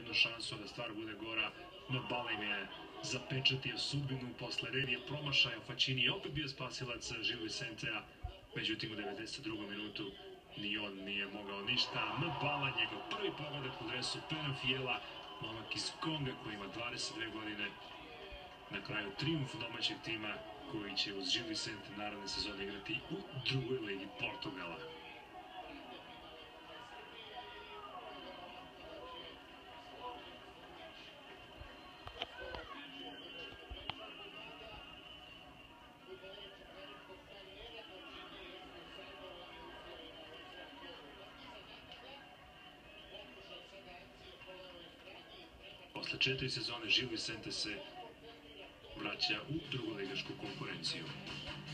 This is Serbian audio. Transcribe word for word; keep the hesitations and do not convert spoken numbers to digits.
jednu šansu da stvar bude gora. Mbala im je zapečatio sudbinu posle revije promašaja. Facini je opet bio spasilac Gil Vicentea, međutim u devedeset drugom minutu ni on nije mogao ništa. Mbala, njegov prvi pogodak u dresu Penafiela, momak iz Konga koji ima dvadeset dve godine. Na kraju trijumf domaćeg tima koji će uz Gil Vicente naredne sezone igrati u drugoj ligi Portugala. Posle četiri sezone Gil Vicente se vraća u drugoligašku konkurenciju.